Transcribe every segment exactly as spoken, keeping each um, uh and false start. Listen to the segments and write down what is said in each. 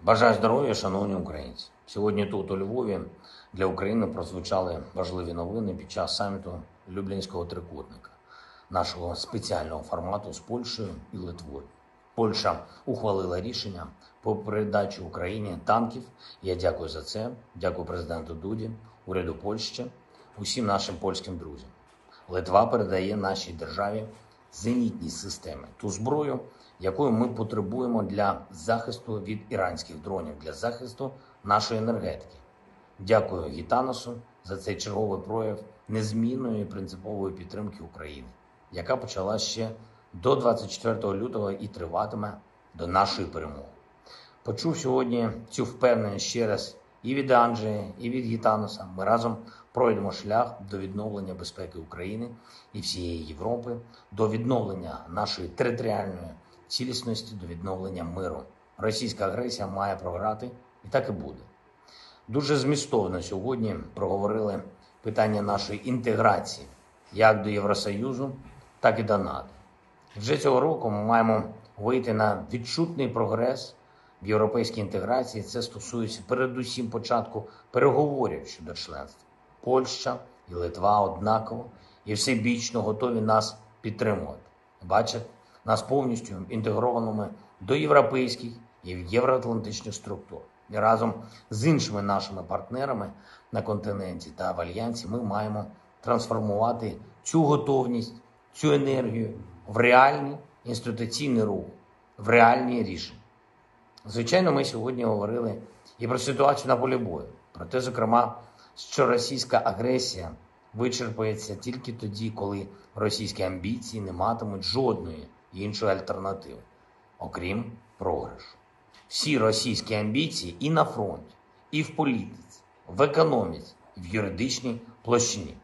Бажаю здоров'я, шановні українці. Сьогодні тут, у Львові, для України прозвучали важливі новини під час саміту Люблінського трикутника, нашого спеціального формату з Польщею і Литвою. Польща ухвалила рішення по передачі Україні танків. Я дякую за це. Дякую президенту Дуді, уряду Польщі, усім нашим польським друзям. Литва передає нашій державі зенітні системи, ту зброю, якою ми потребуємо для захисту від іранських дронів, для захисту нашої енергетики. Дякую Гітанасу за цей черговий прояв незмінної і принципової підтримки України, яка почала ще до двадцять четвертого лютого і триватиме до нашої перемоги. Почув сьогодні цю впевненість ще раз і від Анджея, і від Гітанаса. Ми разом пройдемо шлях до відновлення безпеки України і всієї Європи, до відновлення нашої територіальної цілісності, до відновлення миру. Російська агресія має програти, і так і буде. Дуже змістовно сьогодні проговорили питання нашої інтеграції, як до Євросоюзу, так і до НАТО. Вже цього року ми маємо вийти на відчутний прогрес в європейській інтеграції. Це стосується передусім початку переговорів щодо членства. Польща і Литва однаково і всебічно готові нас підтримувати. Бачать нас повністю інтегрованими до європейських і євроатлантичних структур. І разом з іншими нашими партнерами на континенті та в Альянсі ми маємо трансформувати цю готовність, цю енергію в реальний інституційний рух, в реальні рішення. Звичайно, ми сьогодні говорили і про ситуацію на полі бою, про те, зокрема, що російська агресія вичерпається тільки тоді, коли російські амбіції не матимуть жодної іншої альтернативи, окрім програшу. Всі російські амбіції і на фронті, і в політиці, в економіці, і в юридичній площині.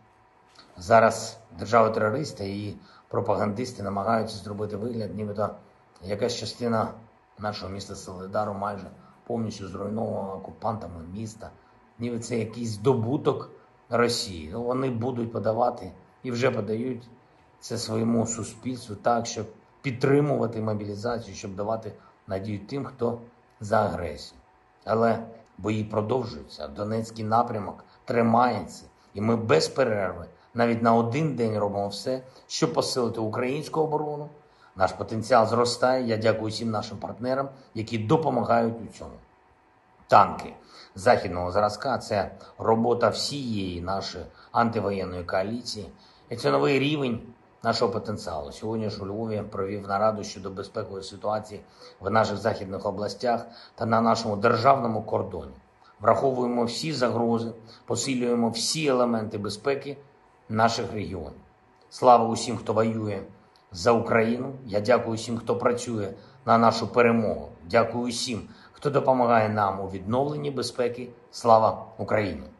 Зараз держава-терористи і її пропагандисти намагаються зробити вигляд, нібито якась частина нашого міста Солидару майже повністю зруйнована окупантами міста, ніби це якийсь здобуток Росії. Ну, вони будуть подавати і вже подають це своєму суспільству так, щоб підтримувати мобілізацію, щоб давати надію тим, хто за агресію. Але бої продовжуються, Донецький напрямок тримається, і ми без перерви навіть на один день робимо все, щоб посилити українську оборону. Наш потенціал зростає. Я дякую всім нашим партнерам, які допомагають у цьому. Танки західного зразка – це робота всієї нашої антивоєнної коаліції. І це новий рівень нашого потенціалу. Сьогодні ж у Львові провів нараду щодо безпекової ситуації в наших західних областях та на нашому державному кордоні. Враховуємо всі загрози, посилюємо всі елементи безпеки наших регіонів. Слава усім, хто воює за Україну. Я дякую усім, хто працює на нашу перемогу. Дякую усім, хто допомагає нам у відновленні безпеки. Слава Україні!